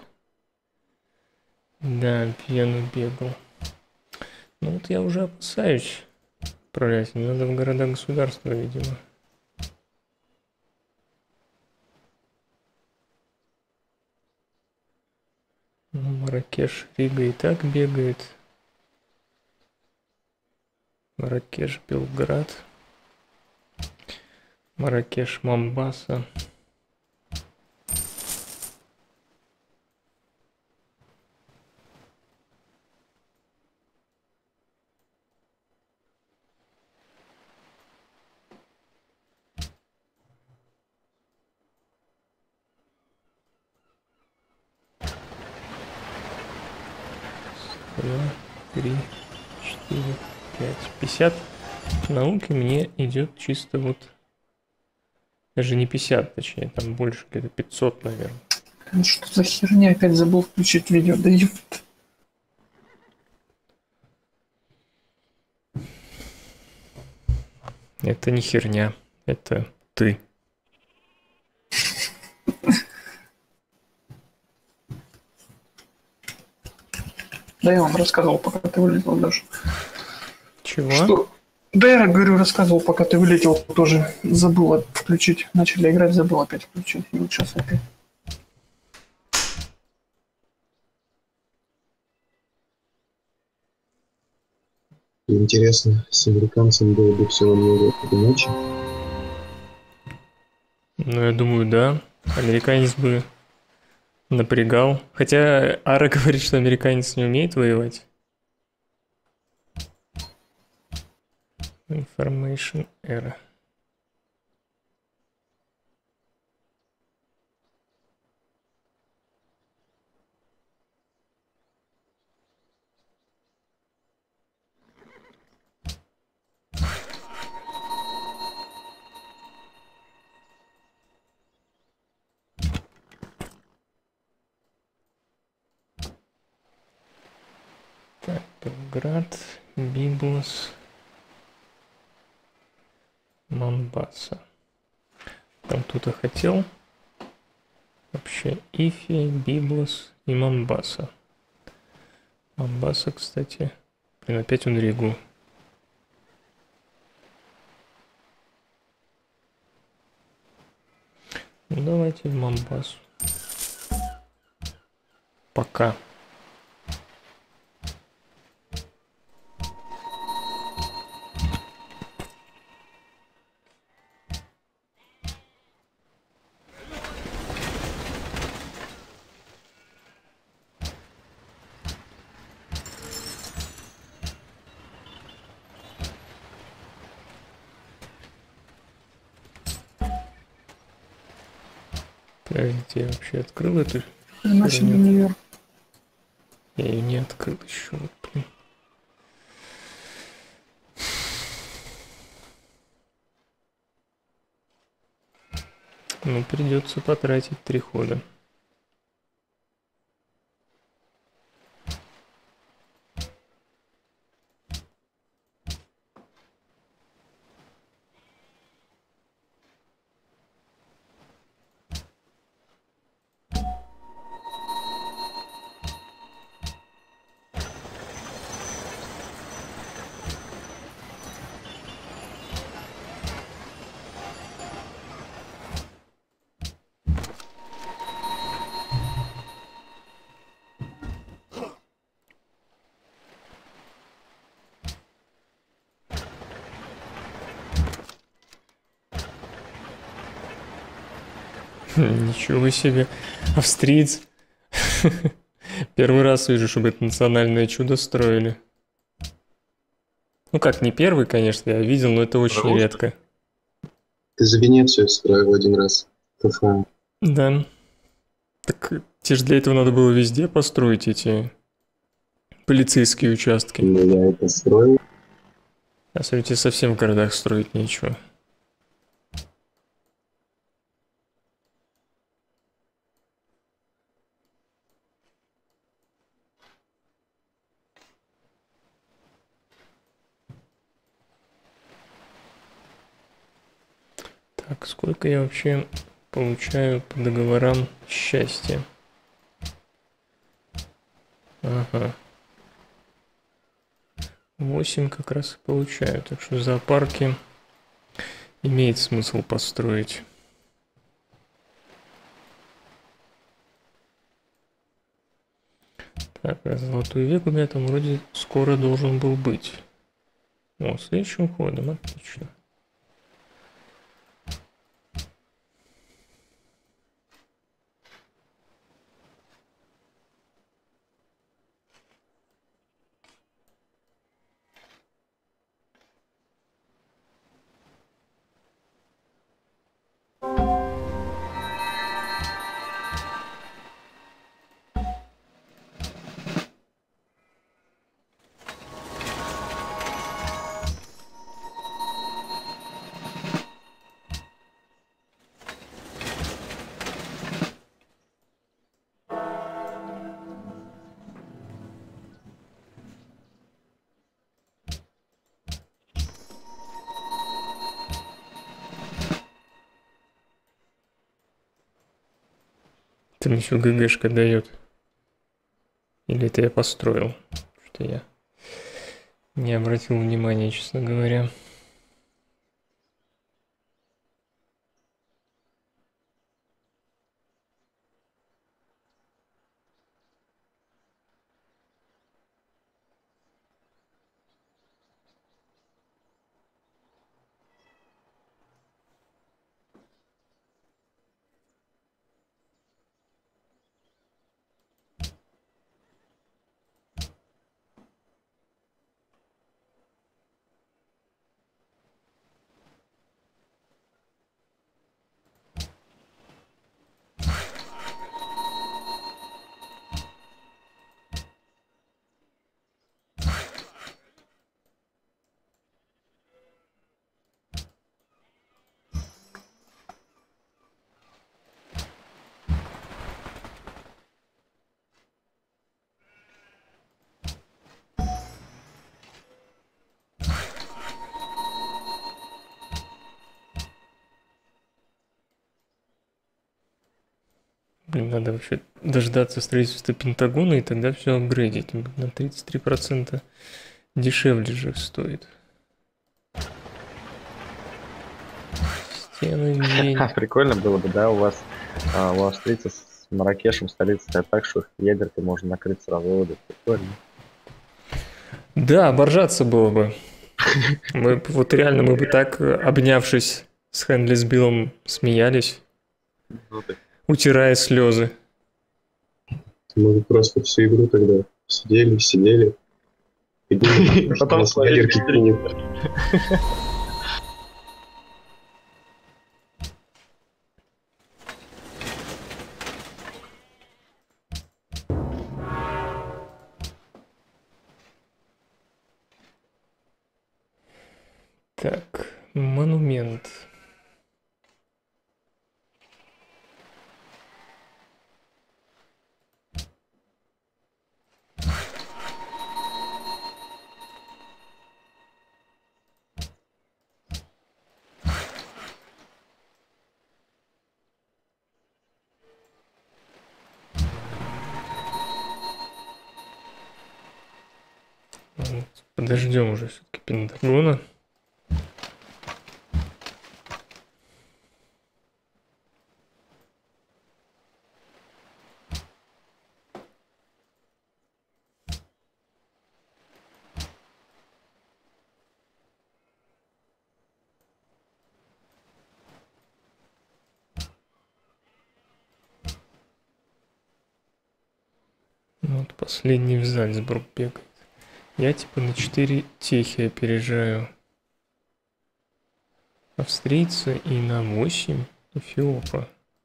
Да, в Вену бегал. Ну вот я уже опасаюсь отправлять. Надо в города-государства, видимо. Ну, Марракеш, Рига и так бегает. Марракеш, Белград. Марракеш, Момбаса. Два, 3, 4, 5, 50 науки мне идет чисто вот, даже не 50, точнее, там больше, где-то 500, наверное. Блин, что за херня? Опять забыл включить видео. Да ёпт. Это не херня, это ты. Да я вам рассказывал, пока ты вылетел, Леша. Чего? Что? Да я, говорю, рассказывал, пока ты вылетел, тоже забыл включить. Начали играть, забыл опять включить. И вот сейчас опять. Интересно, с американцем было бы все намного иначе. Ну, я думаю, да. Американец бы напрягал. Хотя Ара говорит, что американец не умеет воевать. Information error. Так, Белград, Библос, Монбаса. Там кто-то хотел. Вообще Ифи, Библос и Монбаса. Монбаса, кстати. Блин, опять он Ригу. Ну давайте в Монбасу. Пока. Подождите, я вообще открыл эту? Носим универ. Я ее не открыл еще. Вот, блин. Ну, придется потратить 3 хода. Ничего себе. Австриец. Первый раз вижу, чтобы это национальное чудо строили. Ну как, не первый, конечно, я видел, но это очень редко. Ты за Венецию строил один раз. КФА. Да. Так те же для этого надо было везде построить эти полицейские участки. Ну, я это строил. А смотрите, совсем в городах строить нечего. Так, сколько я вообще получаю по договорам счастья? Ага. 8 как раз и получаю. Так что зоопарки имеет смысл построить. Так, а золотой век у меня там вроде скоро должен был быть. О, следующим ходом, отлично. Там еще ГГшка дает. Или это я построил? Что я не обратил внимания, честно говоря. Блин, надо вообще дождаться строительства Пентагона и тогда все апгрейдить. На 33% дешевле же стоит. Стены денег. Прикольно было бы, да, у вас у австрийцев с Марракешем столица стоят так, что ядеркой можно накрыть сразу воду. Прикольно. Да, оборжаться было бы. Мы вот реально, мы бы так, обнявшись с Хенли с Биллом, смеялись, Ну, так. утирая слезы. Мы бы просто всю игру тогда сидели и думали, что Потом нас ядерки кинет. Так, монумент. Подождем уже все-таки Пентагона. Вот последний в Зальцбург бегает. Я типа на 4 техи опережаю австрийца и на 8 эфиопа.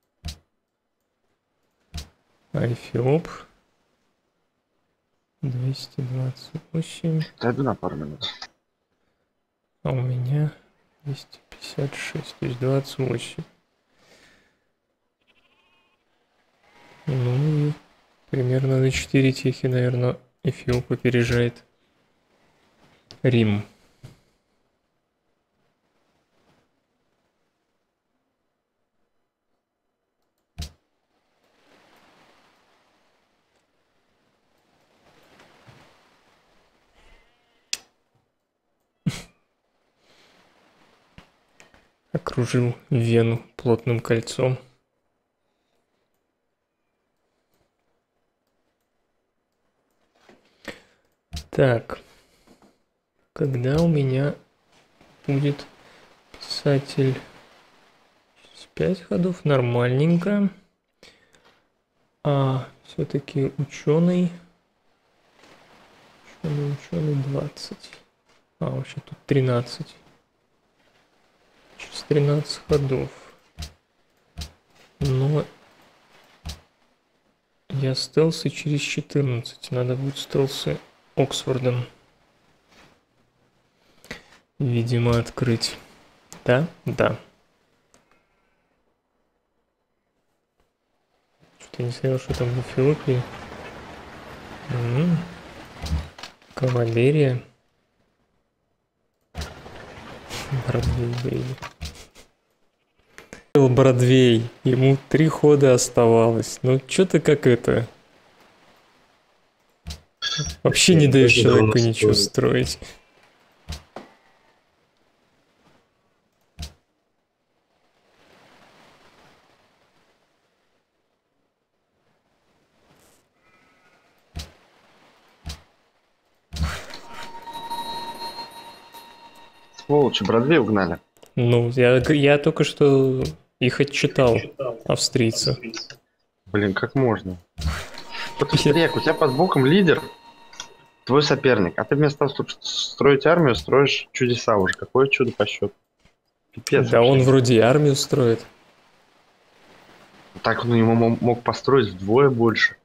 А эфиоп 228, Дойду на пару минут. а у меня 256, то есть 28. Ну и примерно на 4 техи, наверное, эфиоп опережает Рим. Окружил Вену плотным кольцом. Так, когда у меня будет писатель? Через 5 ходов нормальненько. А все-таки ученый 20. А, вообще тут 13. Через 13 ходов. Но я стелсы через 14. Надо будет стелсы Оксфордом, видимо, открыть. Да? Да. Что-то я не смотрел, что там в Эфиопии. Кавалерия. Бродвей, бейби. Бродвей. Ему 3 хода оставалось. Ну, что-то как это. Вообще не даешь Тоже давно человеку ничего строил. строить. Сволочи, Бродвей угнали. Ну, я только что их отчитал, австрийца. Блин, как можно? Вот Стрек, у тебя под боком лидер, твой соперник, а ты вместо того, чтобы строить армию, строишь чудеса уже. Какое чудо по счету? Пипец. Да он вообще. вроде и армию строит. Так он ему мог построить вдвое больше.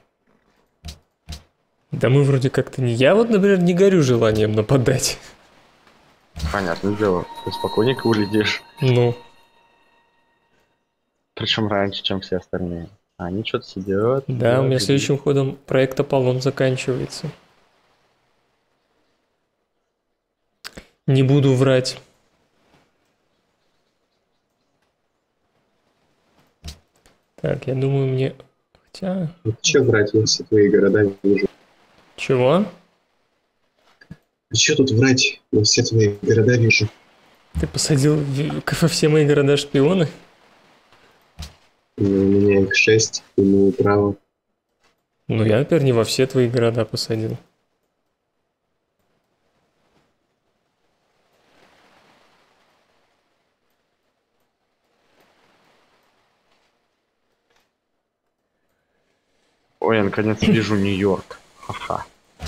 Да мы вроде как-то не... Я вот, например, не горю желанием нападать. Понятное дело, ты спокойненько улетишь. Ну, Причем раньше, чем все остальные. А они что-то сидят. да, у меня ждут. следующим ходом проект Аполлон заканчивается. Не буду врать. Так, я думаю, мне... Хотя... Че врать, я все твои города вижу. Чего? Че тут врать, я все твои города вижу. Ты посадил во все мои города шпионы? У меня их 6, имею право. Ну, я, например, не во все твои города посадил. Ой, я наконец вижу Нью-Йорк. Ха-ха.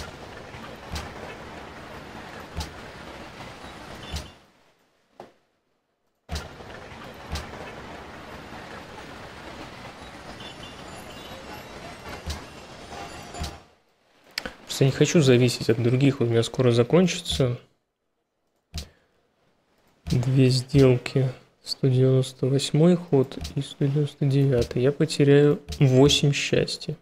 Просто я не хочу зависеть от других. У меня скоро закончится. 2 сделки. 198 ход и 199. Я потеряю 8 счастья.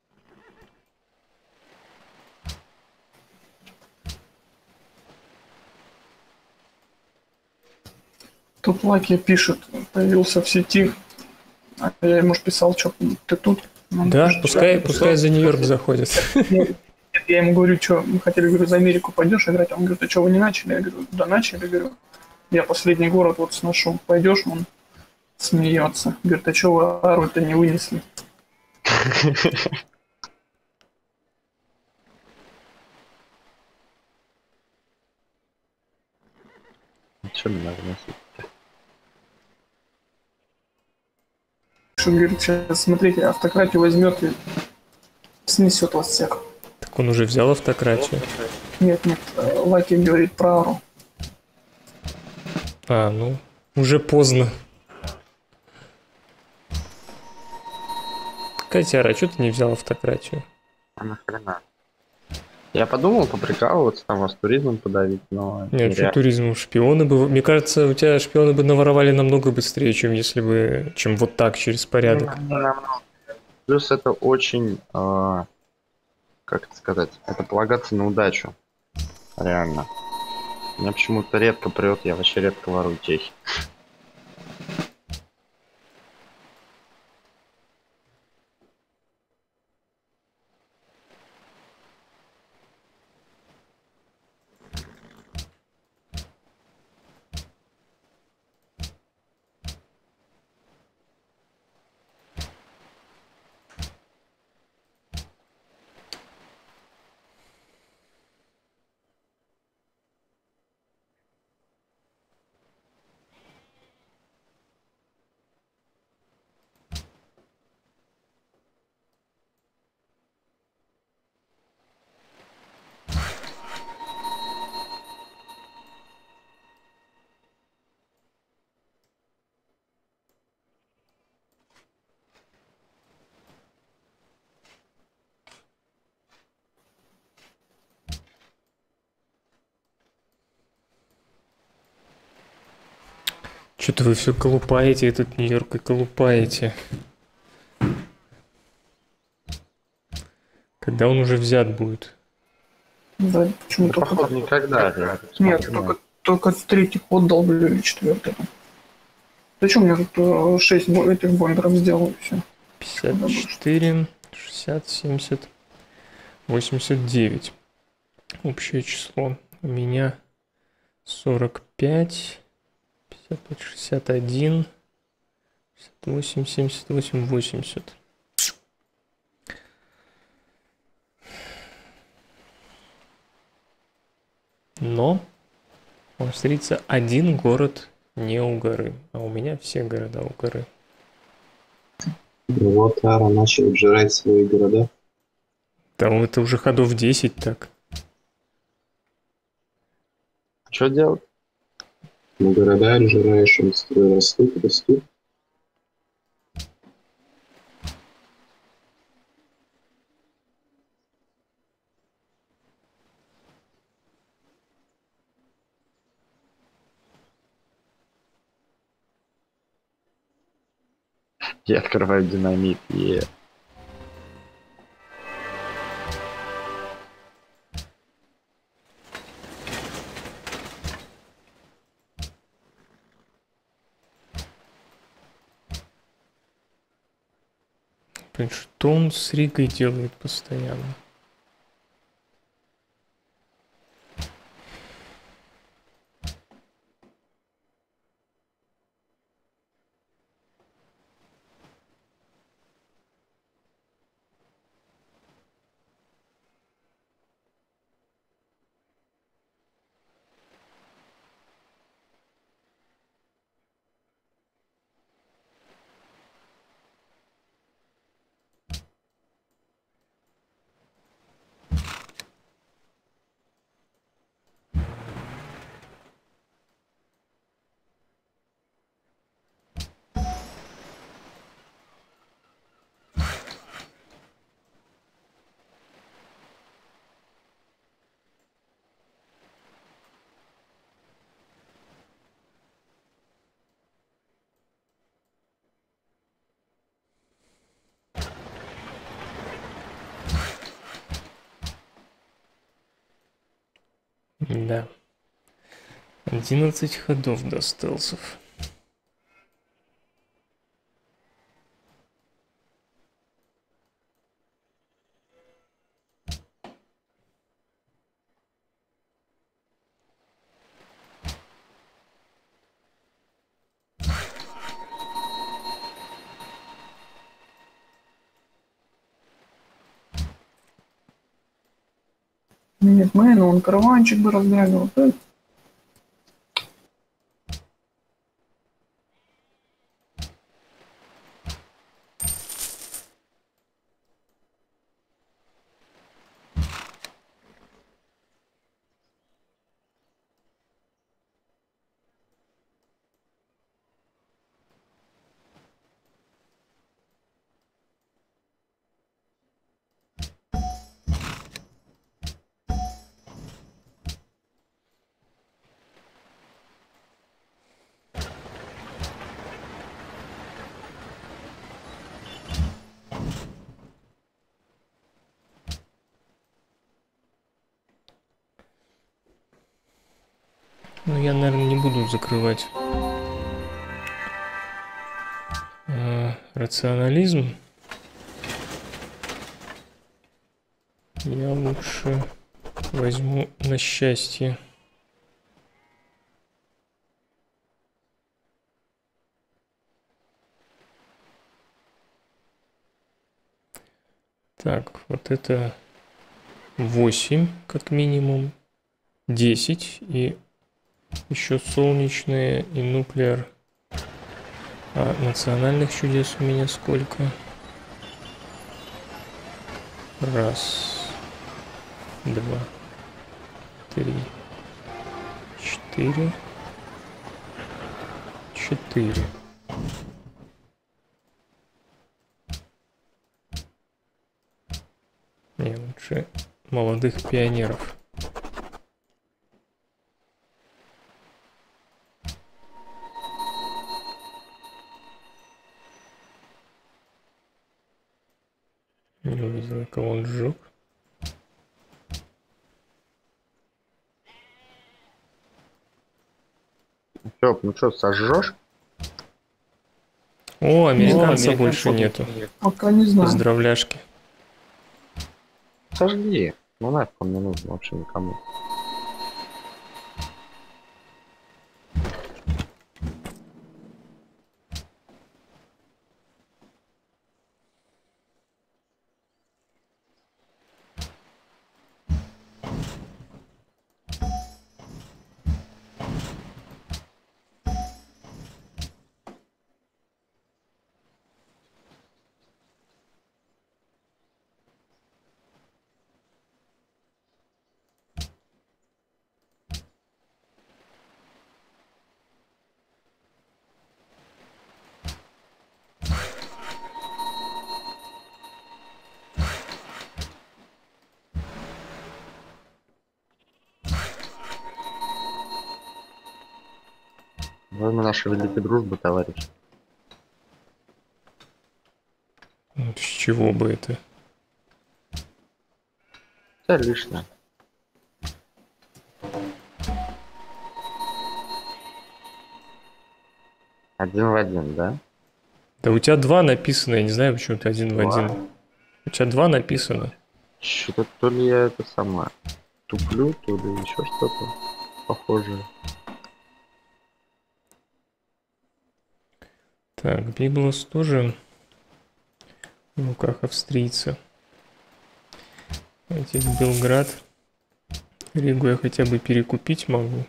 Тут Лаки пишет, появился в сети. А я ему же писал, что ты тут. Он Да, пишет, пускай за Нью-Йорк заходит. Я ему говорю, что мы хотели, говорю, за Америку пойдешь играть? Он говорит, а что, вы не начали? Я говорю, да начали, говорю. Я последний город вот сношу. Пойдешь? Он смеется. Говорит, а что вы Ару-то не вынесли? Что мне надо носить? Что, говорит, сейчас смотрите, автократию возьмет и снесет вас всех. Так он уже взял автократию. Нет, Лаки говорит про Ару. А, ну, уже поздно. Катяра, а что ты не взял автократию? А нахрена? Я подумал поприкалываться, там вас туризмом подавить, но... Нет, что нереально. туризм, шпионы бы... Мне кажется, у тебя шпионы бы наворовали намного быстрее, чем если бы... Чем вот так, через порядок. Плюс это очень... как это сказать? Это полагаться на удачу. Реально. Меня почему-то редко прет, я вообще редко ворую техи. Что-то вы все колупаете, этот Нью-Йорк и колупаете. Когда он уже взят будет? Да, почему Да, только... походу, никогда. я Нет, смотрю, только третий ход долблю или четвертый. Зачем мне тут 6 этих бомберов сделал и все? 54, 60, 70. 89. Общее число. У меня 45, 55, 61, 58, 78, 80. Но, смотрите, один город не у горы, а у меня все города у горы. Вот Ара начал обжирать свои города. Там это уже ходов 10 так. Что делать? Ну, города обжираешь, он растут, растут. Я открываю динамит. Блин, что он с Ригой делает постоянно? Да. 11 ходов до стелсов. Нет, мэна, он караванчик бы разграбил. Ну, я, наверное, не буду закрывать рационализм. Я лучше возьму на счастье. Так, вот это 8 как минимум, 10 и еще солнечные и нуклеар. А национальных чудес у меня сколько? Раз, два, три, четыре, 4. Не, лучше молодых пионеров. Не увидел, кого он сжег. Чё, ну что, сожжешь? О, американца больше нету. Пока не знаю. Поздравляшки. Сожги. Ну нафиг он не нужен вообще никому. Во имя нашей великой дружбы, товарищ. Вот с чего бы это? Это лишнее. Один в один, да? Да у тебя 2 написано, я не знаю, почему ты 1 в 1. Два. У тебя 2 написано. Что-то то ли я это сама туплю, то ли еще что-то похожее. Так, Библос тоже в руках австрийца. Эти в Белград. Ригу я хотя бы перекупить могу.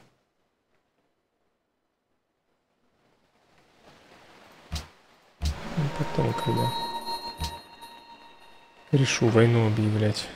И потом, когда решу войну объявлять.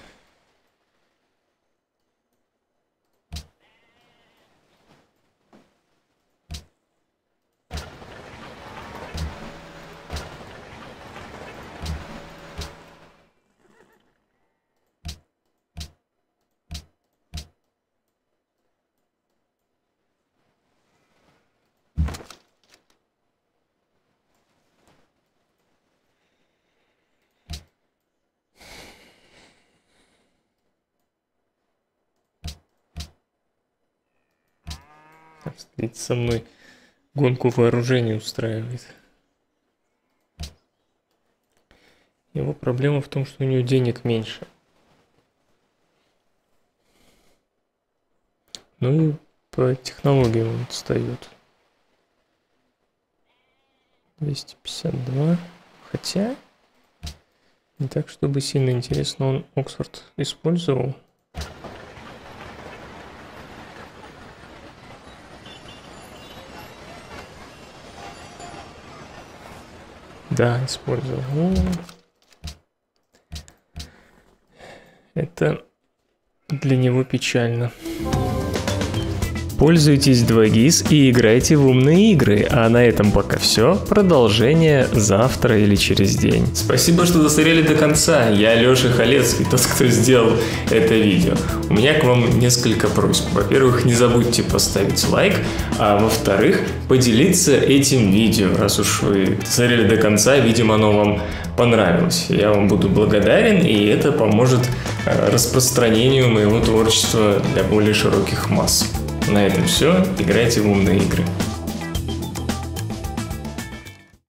Австрийец со мной гонку вооружений устраивает. Его проблема в том, что у него денег меньше. Ну и по технологиям он отстает. 252. Хотя не так, чтобы сильно интересно, он Оксфорд использовал. Да, использовал. Это для него печально. Пользуйтесь 2GIS и играйте в умные игры. А на этом пока все. Продолжение завтра или через день. Спасибо, что досмотрели до конца. Я Лёша Халецкий, тот, кто сделал это видео. У меня к вам несколько просьб. Во-первых, не забудьте поставить лайк. А во-вторых, поделиться этим видео. Раз уж вы досмотрели до конца, видимо, оно вам понравилось. Я вам буду благодарен, и это поможет распространению моего творчества для более широких масс. На этом все. Играйте в умные игры.